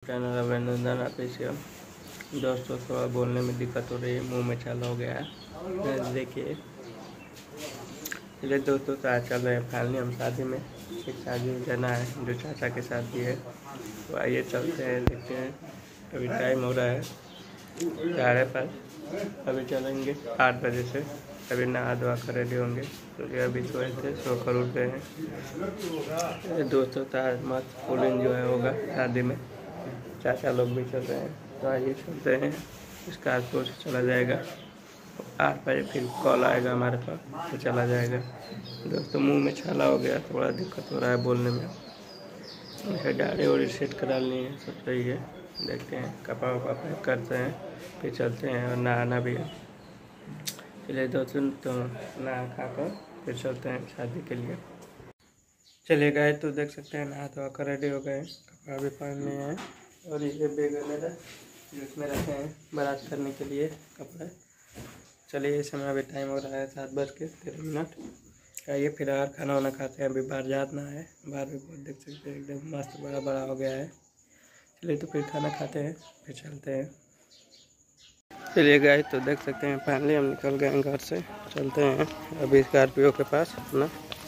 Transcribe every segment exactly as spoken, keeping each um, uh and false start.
Channel अभिनंदन official. दोस्तों थोड़ा बोलने में दिक्कत हो रही है, मुंह में छाला हो गया है, देखिए। चलिए दोस्तों, तो आज चल रहे हैं फाइनली हम शादी में। एक शादी में जाना है जो चाचा के साथ भी है, तो आइए चलते हैं, देखते हैं। अभी टाइम हो रहा है साढ़े पाँच, अभी चलेंगे आठ बजे से। अभी नहा धोआ कर रेडी होंगे, तो ये अभी सोए थे, सो कर उठ गए हैं। दोस्तों तो आज मस्त फुल एंजॉय होगा शादी में, चाचा लोग भी चल रहे हैं। तो आइए चलते हैं, स्कॉर्पियो से चला जाएगा। आठ बजे फिर कॉल आएगा हमारे पास, तो चला जाएगा। दोस्तों मुंह में छाला हो गया, थोड़ा दिक्कत हो रहा है बोलने में। दाढ़ी वाड़ी सेट करा ली है, सब सही है। देखते हैं, कपड़ा वपड़ा पैक करते हैं, फिर चलते हैं। और नहाना भी है। चलिए दोस्तों, तो नहा खा कर फिर चलते हैं शादी के लिए। चले गए तो देख सकते हैं, नहा धोआ कर रेडी हो गए, कपड़ा भी पहन लिए हैं। और ये बैग मेरा जो इसमें रखे हैं बारात करने के लिए कपड़े। चलिए, इस समय अभी टाइम हो रहा है सात बज के तेरह मिनट। आइए फिर और खाना वाना खाते हैं। अभी बाहर जाना है, बाहर भी बहुत देख सकते हैं एकदम मस्त बड़ा बड़ा हो गया है। चलिए तो फिर खाना खाते हैं, फिर चलते हैं। चलिए गए तो देख सकते हैं फाइनली हम निकल गए हैं घर से, चलते हैं अभी स्कॉर्पियो के पास अपना।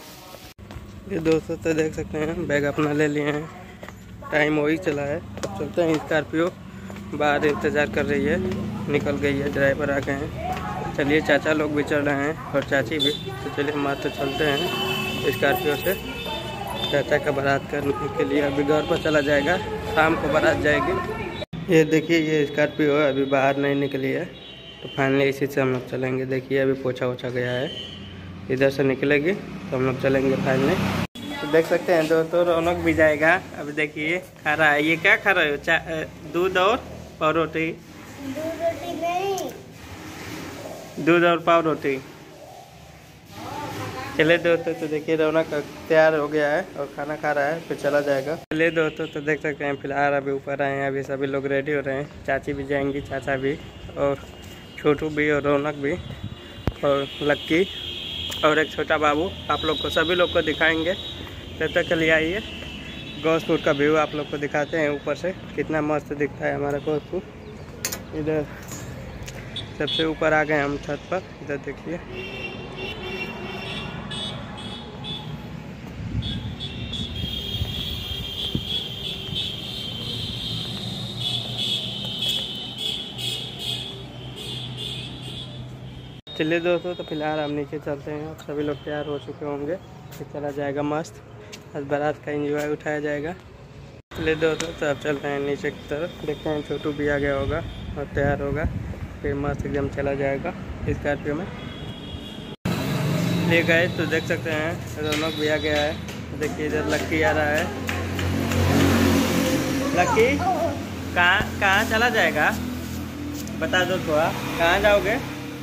ये दोस्तों तो देख सकते हैं बैग अपना ले लिए हैं, टाइम वही चला है। अब चलते हैं, स्कॉर्पियो बाहर इंतज़ार कर रही है, निकल गई है, ड्राइवर आ गए हैं। चलिए चाचा लोग भी चल रहे हैं और चाची भी। तो चलिए हम तो चलते हैं स्कॉर्पियो से चाचा का बारात करने के लिए। अभी घर पर चला जाएगा, शाम को बारात जाएगी। ये देखिए, ये स्कॉर्पियो है, अभी बाहर नहीं निकली है, तो फाइनली इसी से हम लोग चलेंगे। देखिए अभी पोछा ओछा गया है, इधर से निकलेगी तो हम लोग चलेंगे फाइनली। तो देख सकते हैं दोस्तों, रौनक भी जाएगा। अभी देखिए खा रहा है, ये क्या खा रहे हो? दूध और पाव रोटी? दूध रोटी नहीं, दूध और पाव रोटी। चले दोस्तों, तो देखिए रौनक तैयार हो गया है और खाना खा रहा है, फिर चला जाएगा। चलिए दोस्तों, तो देख सकते हैं फिलहाल अभी ऊपर आए हैं, अभी सभी लोग रेडी हो रहे हैं। चाची भी जाएंगी, चाचा भी, और छोटू भी, और रौनक भी, और लक्की, और एक छोटा बाबू। आप लोग को सभी लोग को दिखाएंगे। तब तक चलिए आइए, गौसपुर का व्यू आप लोग को दिखाते हैं ऊपर से, कितना मस्त दिखता है हमारा गौसपुर। इधर सबसे ऊपर आ गए हम छत पर, इधर देखिए। चलिए दोस्तों, तो फिलहाल हम नीचे चलते हैं। अब सभी लोग तैयार हो चुके होंगे, फिर चला जाएगा मस्त, आज बारात का एंजॉय उठाया जाएगा। चलिए दोस्तों, तो अब चलते हैं नीचे की तरफ, देखते हैं छोटू भी आ गया होगा और तैयार होगा, फिर मस्त एकदम चला जाएगा स्कॉर्पियो में। ले गए तो देख सकते हैं रौनक भी आ गया है। देखिए इधर लक्की आ रहा है। लक्की कहाँ कहाँ चला जाएगा, बता दो थोड़ा, कहाँ जाओगे?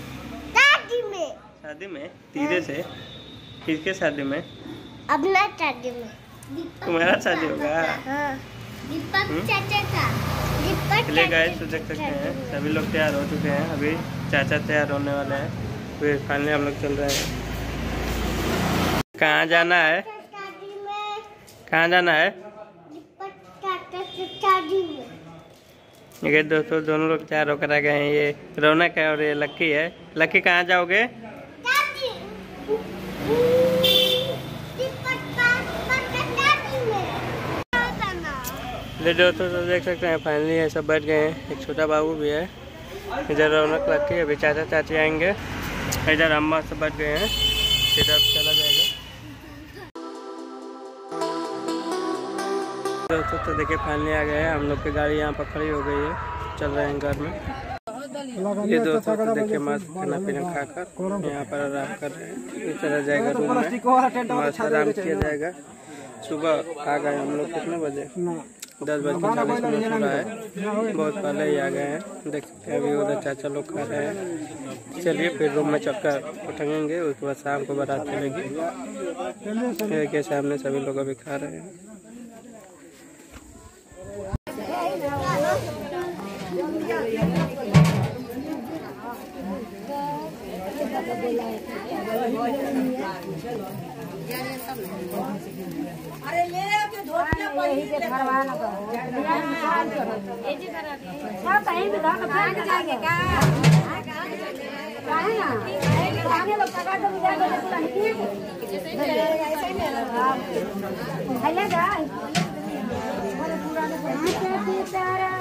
शादी में? तीरे से? किसके शादी में? अपना शादी में। तुम्हारा शादी होगा? हाँ, दीपक चाचा का। दीपक ले गए तो देख सकते हैं सभी लोग तैयार हो चुके हैं, अभी चाचा तैयार होने वाले हैं, फिर फाइनली हम लोग चल रहे हैं। कहाँ जाना है? कहाँ जाना है? दीपक चाचा की शादी में। ये दोस्तों दोनों लोग तैयार होकर आ गए हैं, ये रौनक है और ये लक्की है। लक्की कहाँ जाओगे? ले दोस्तों, तो देख सकते हैं फाइनली ये सब बैठ गए हैं। एक छोटा बाबू भी है, इधर रौनक लक्की, अभी चाचा चाची आएंगे। इधर अम्मा सब बैठ गए हैं, इधर चला जाएगा। दोस्तों तो देखिए फाइनली आ गए हैं, हम लोग की गाड़ी यहाँ पर खड़ी हो गई है, चल रहे हैं घर में। ये दोस्तों तो देखिए मस्त खाना पीना खाकर यहाँ पर आराम कर रहे हैं, ये चला जाएगा रूम में, मस्त आराम किया जाएगा। सुबह आ गए हम लोग, कितने बजे? दस बज के चालीस मिनट हो रहा है, बहुत पहले ही आ गए हैं। देख सकते हैं अभी उधर चाचा लोग खा रहे हैं। चलिए फिर रूम में चलकर उठेंगे, उसके बाद शाम को बारात चलेगी। देखिए सामने सभी लोग अभी खा रहे हैं। अरे ले के धोतिया पहिन के घरवा ना तो ए जी करा दे सब कहीं भी धान भाग जाएंगे का काहे ना आगे लोग पकड़ दो जाएंगे पूरा हिट ऐसे ही ले हेलो गाइस पूरा पूरा तारा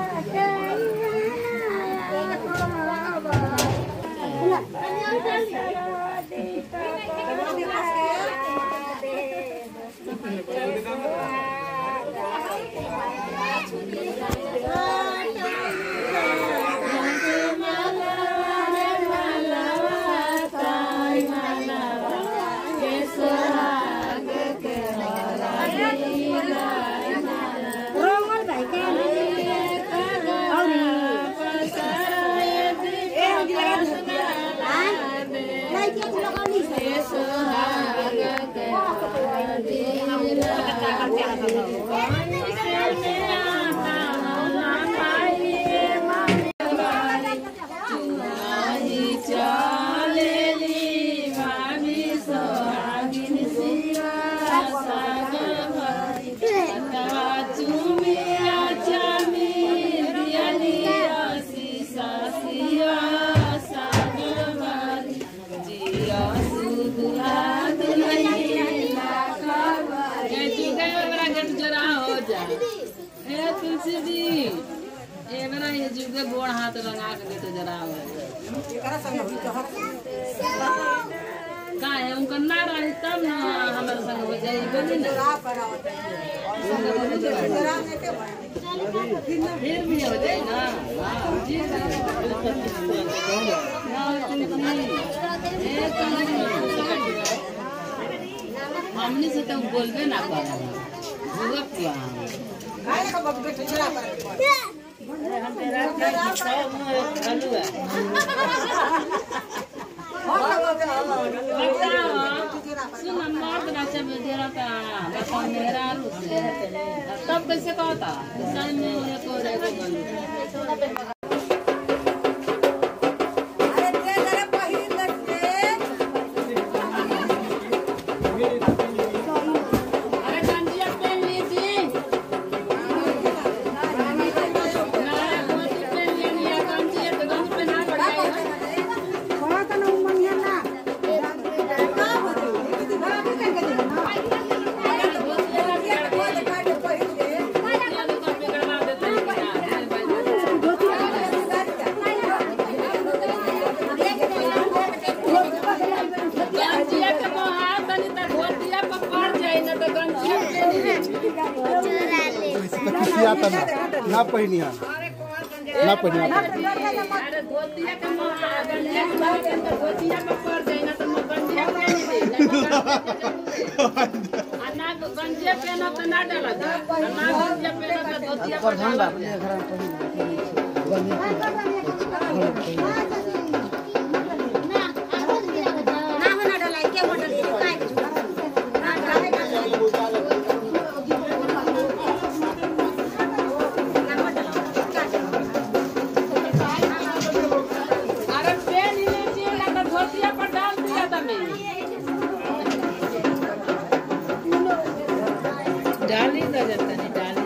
गोड़ हाथ लगा के तो जरा का है उनका ना रही तब ना हमारे संग हो जाए बोली ना फिर भी हो जाए ना हमने से तो बोलबे ना कर हम तेरा तब कैसे कहता आता ना ना पहिनिया ना पहिनिया अरे धोतिया के गंजिया के धोतिया पे पड़ जाए ना तो गंजिया पहन दे ना गंजिया पहना तो ना डाला ना गंजिया पहना तो धोतिया पर डाला ना होना डाला के मॉडल के काय डाली दे देता नहीं डाली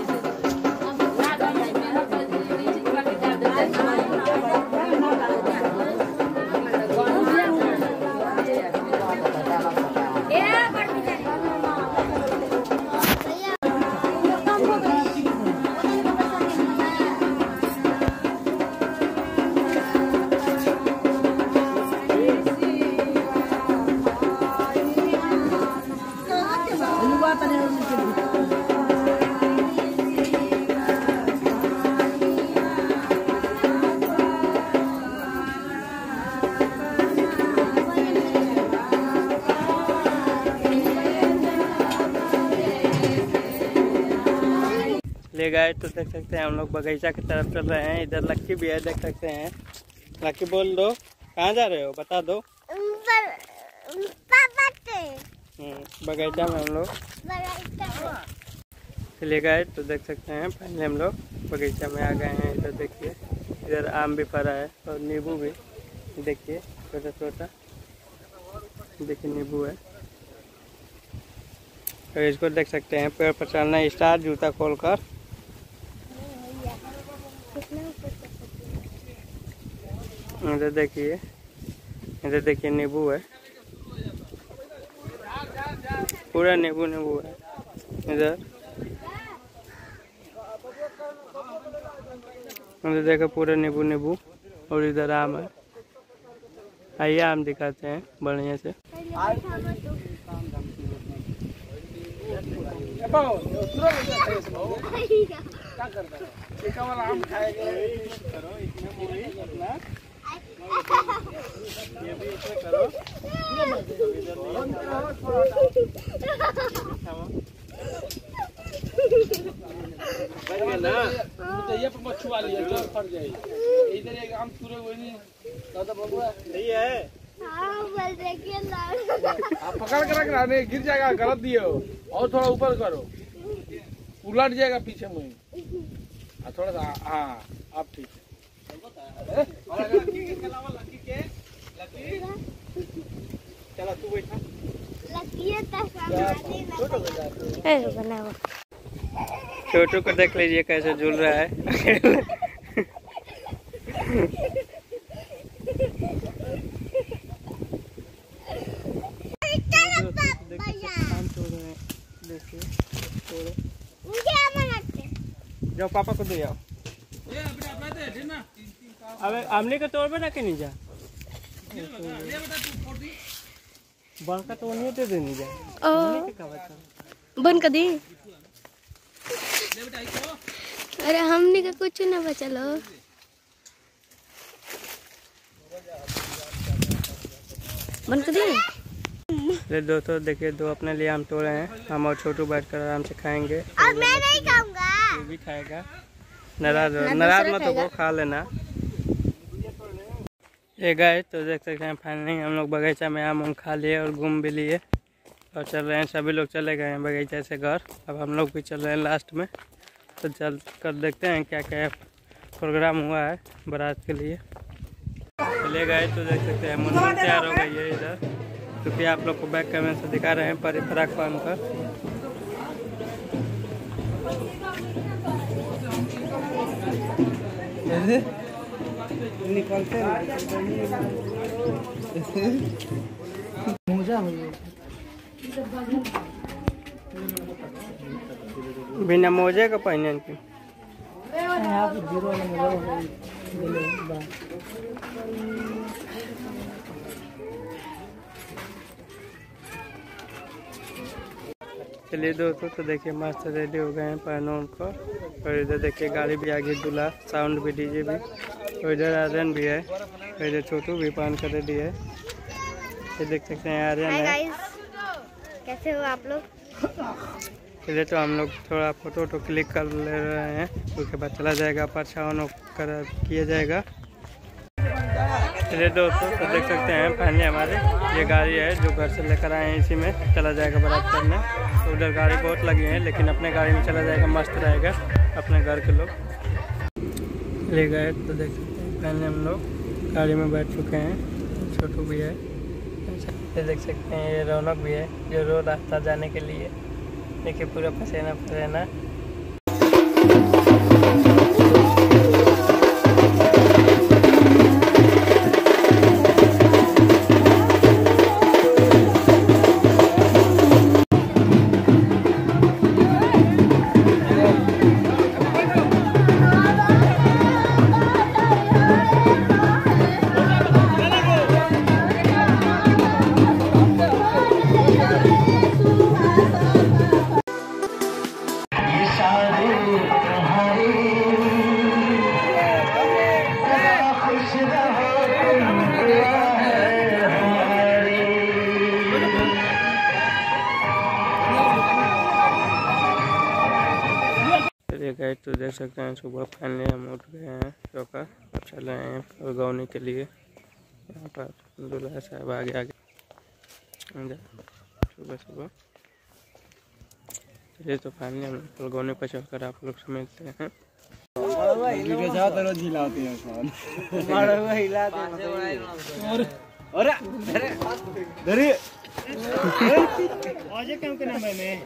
ले गए तो देख सकते हैं हम लोग बगीचा की तरफ चल रहे हैं। इधर लक्की भी है, देख सकते हैं। लक्की बोल दो, कहाँ जा रहे हो बता दो। बगीचा में हम लोग ले गए तो देख सकते हैं पहले हम लोग बगीचा में आ गए हैं। इधर देखिए, इधर आम भी फरा है और नींबू भी देखिए छोटा छोटा, देखिए नींबू है। तो इसको देख सकते हैं पेड़ पर चढ़ना स्टार्ट जूता खोलकर। इधर देखिए, इधर देखिए नींबू है, पूरा नींबू नींबू है इधर। इधर देखो पूरा नींबू नींबू, और इधर आम है। आइए आम दिखाते हैं बढ़िया से। आप पकड़ कर रख रहा नहीं, गिर जाएगा, गलत दिए हो। और थोड़ा ऊपर करो, उलट जाएगा पीछे में। थोड़ा सा हाँ, आप ठीक है। चला तू बैठा। छोटू को देख लीजिए कैसे झूल रहा है। जाओ पापा को दे जाओ। अबे आमने का तोड़ बना के नहीं जा, बड़का तो नहीं दे देनी जा। बन कर दी। अरे हमने का कुछ ना बचलो। बन कर दी। ले दोस्तों देखिए, दो अपने लिए आम तोड़े हैं, हम और छोटू बैठकर आराम से खाएंगे। और मैं नहीं खाऊंगा। तू भी खाएगा, नाराज नाराज मत हो, खा लेना। ये गए तो देख सकते हैं फाइनली हम लोग बगीचा में आम उम खा लिए और घूम भी लिए और चल रहे हैं। सभी लोग चले गए हैं बगीचे से घर, अब हम लोग भी चल रहे हैं लास्ट में। तो चल कर देखते हैं क्या क्या प्रोग्राम हुआ है बारात के लिए। चले गए तो देख सकते हैं मुन्नू तैयार हो गई है इधर, क्योंकि आप लोग को बैक कैमरे से दिखा रहे हैं पर फराक पहन कर। निकलते मोजा बिना मोजे का पहने की चलिए दोस्तों, तो देखिए मस्त रेडी हो गए हैं पहनों उनको। और इधर देखिए गाड़ी भी आ गई, दूल्हा, साउंड भी, डीजे भी। और इधर आर्यन भी है, और इधर छोटू भी पहन कर रेडी है। ये देख सकते हैं आर्यन है। कैसे हो आप लोग? चलिए तो हम लोग थोड़ा फोटो वोटो क्लिक कर ले रहे हैं, उसके बाद चला जाएगा परछावन कर किया जाएगा। चलिए दोस्तों, तो देख सकते हैं फाइनली हमारे ये गाड़ी है जो घर से लेकर आए हैं, इसी में चला जाएगा बारात करने। तो उधर गाड़ी बहुत लगी है, लेकिन अपने गाड़ी में चला जाएगा, मस्त रहेगा। अपने घर के लोग ले गए तो देख सकते हैं फाइनली हम लोग गाड़ी में बैठ चुके हैं। छोटू भी है, ये देख सकते हैं, ये रौनक भी है जो रोज रास्ता जाने के लिए। देखिए पूरा पसीना पसीना। गए तो देख सकते हैं सुबह फाइनली हम उठ गए हैं सोकर, अब चल रहे हैं फलगौनी के लिए। यहाँ पर दूल्हा साहब आगे आगे सुबह सुबह। चलिए तो फाइनली हम फलगौनी पर चलकर आप लोग से मिलते हैं। अरे अरे धरी अजय काम के नाम है मैं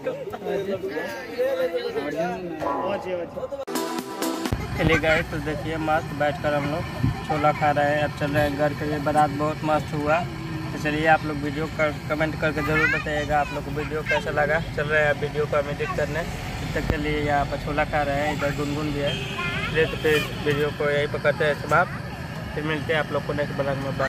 चले गए तो देखिए मस्त बैठकर हम लोग छोला खा रहे हैं। अब चल रहे हैं घर के लिए। बारात बहुत मस्त हुआ। तो चलिए आप लोग वीडियो कर कमेंट करके ज़रूर बताइएगा आप लोग को वीडियो कैसा लगा। चल रहे हैं वीडियो को हम एडिट करने। तब तक के लिए यहाँ पर छोला खा रहे हैं, इधर गुनगुन भी है। चलिए तो फिर वीडियो को यहीं पर करते हैं समाप्त। फिर मिलते हैं आप लोग को नेक्स्ट ब्लॉग में।